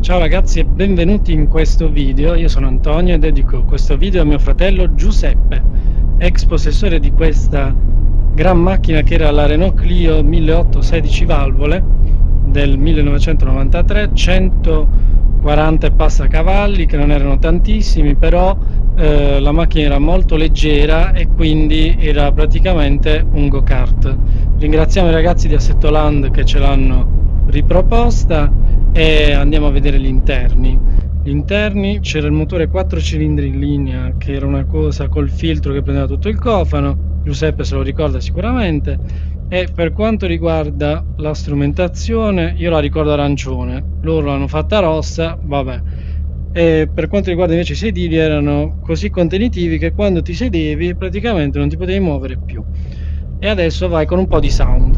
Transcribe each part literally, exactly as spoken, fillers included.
Ciao ragazzi e benvenuti in questo video. Io sono Antonio e dedico questo video a mio fratello Giuseppe, ex possessore di questa gran macchina che era la Renault Clio milleottocento sedici valvole del millenovecentonovantatré, centoquaranta e passa cavalli, che non erano tantissimi, però eh, la macchina era molto leggera e quindi era praticamente un go-kart. Ringraziamo i ragazzi di Assetto Land che ce l'hanno riproposta e andiamo a vedere gli interni. Gli interni, c'era il motore quattro cilindri in linea, che era una cosa col filtro che prendeva tutto il cofano, Giuseppe se lo ricorda sicuramente. E per quanto riguarda la strumentazione, io la ricordo arancione, loro l'hanno fatta rossa, vabbè. E per quanto riguarda invece i sedili, erano così contenitivi che quando ti sedevi praticamente non ti potevi muovere più. E adesso vai con un po' di sound.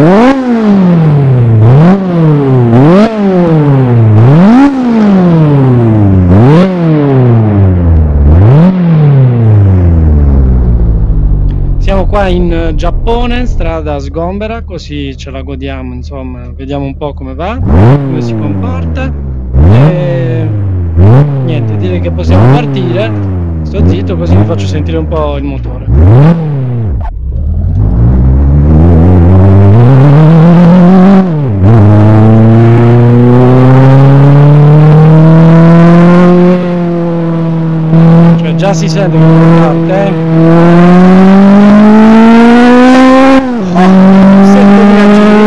Siamo qua in Giappone, strada Sgombera, così ce la godiamo, insomma, vediamo un po' come va, come si comporta. E niente, direi che possiamo partire. Sto zitto così vi faccio sentire un po' il motore. Già si sente che parte, eh? Oh, settemila giri.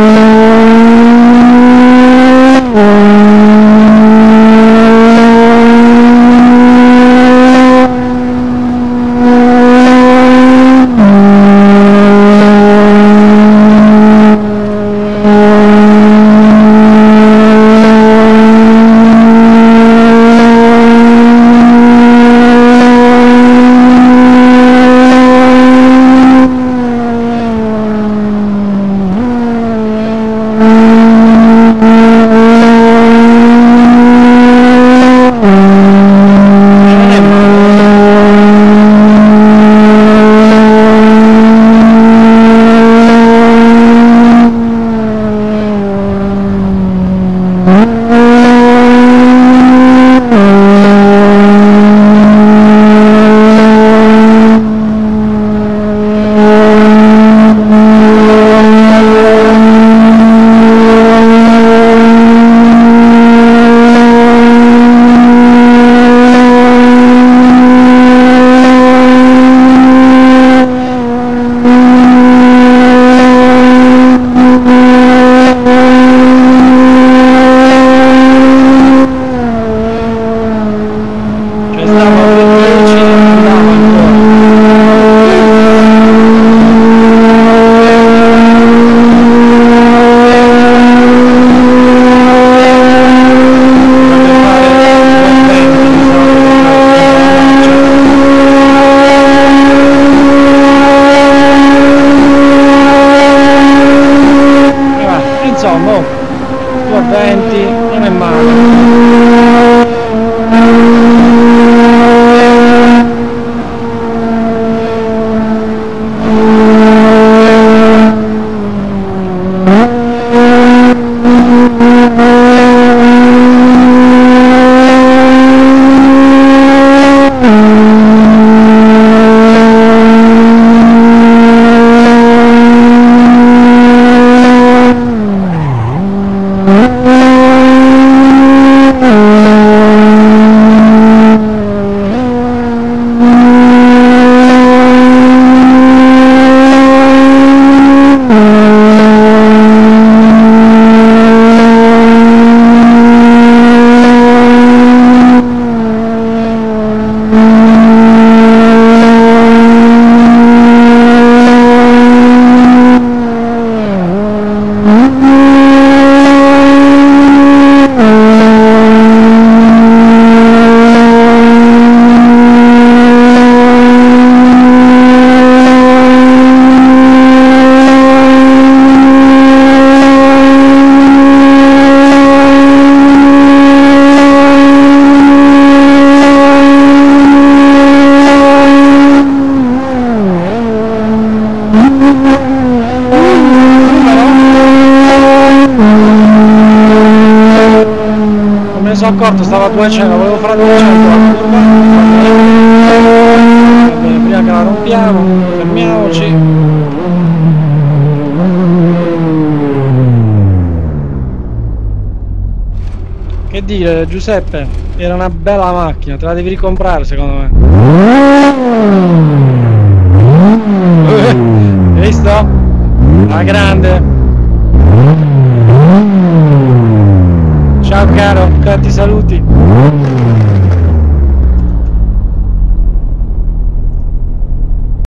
Insomma, duecentoventi non è male. sono accorto, stava a duecento, volevo fare duecento la curva. Va bene, prima che la rompiamo, fermiamoci. Che dire, Giuseppe, era una bella macchina, te la devi ricomprare secondo me. Hai visto? La grande. Ciao caro, tanti saluti.